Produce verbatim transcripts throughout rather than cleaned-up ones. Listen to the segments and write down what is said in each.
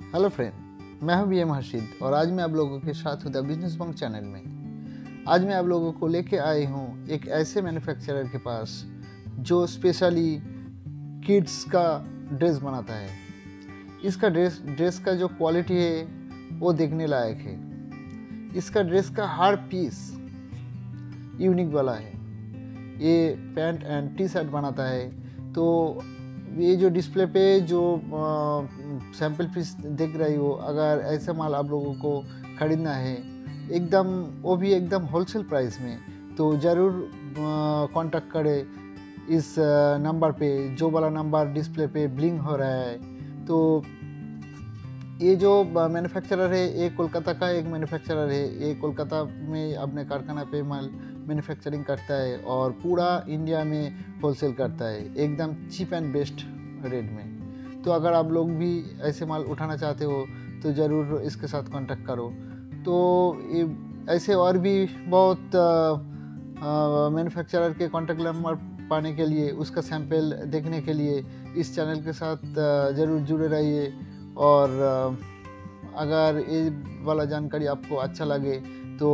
Hello friend, मैं हूं B M Harshid और आज मैं आप लोगों के साथ हूं द बिजनेस बंक चैनल में। आज मैं आप लोगों को लेके आई हूं एक ऐसे मैन्युफैक्चरर के पास जो स्पेशली किड्स का ड्रेस बनाता है। इसका ड्रेस ड्रेस का जो क्वालिटी है वो देखने लायक है। इसका ड्रेस का हर पीस यूनिक वाला है। ये पैंट एंड टी शर्ट बनाता है। तो ये जो डिस्प्ले पे जो सैम्पल पीस देख रही हो, अगर ऐसा माल आप लोगों को ख़रीदना है एकदम, वो भी एकदम होलसेल प्राइस में, तो ज़रूर कांटेक्ट करें इस नंबर पे, जो वाला नंबर डिस्प्ले पे ब्लिंक हो रहा है। तो ये जो मैन्युफैक्चरर है ये कोलकाता का एक मैन्युफैक्चरर है। ये कोलकाता में अपने कारखाना पे माल मैन्युफैक्चरिंग करता है और पूरा इंडिया में होलसेल करता है एकदम चीप एंड बेस्ट रेट में। तो अगर आप लोग भी ऐसे माल उठाना चाहते हो तो ज़रूर इसके साथ कांटेक्ट करो। तो ये ऐसे और भी बहुत मैन्युफैक्चरर के कांटेक्ट नंबर पाने के लिए, उसका सैंपल देखने के लिए इस चैनल के साथ ज़रूर जुड़े रहिए। और अगर ये वाला जानकारी आपको अच्छा लगे तो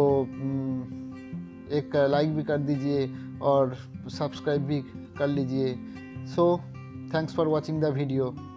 एक लाइक भी कर दीजिए और सब्सक्राइब भी कर लीजिए। So thanks for watching the video.